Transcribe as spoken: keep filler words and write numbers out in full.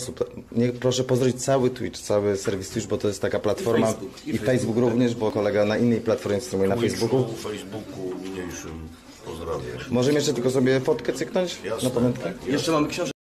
osób. Nie, proszę pozdrowić cały Twitch, cały serwis Twitch, bo to jest taka platforma. I Facebook, i, I Facebook, Facebook również, bo kolega na innej platformie streamuje na Facebooku. W Facebooku mniejszym pozdrawiam. Możemy jeszcze tylko sobie fotkę cyknąć na pamiątkę? Jeszcze mamy książkę.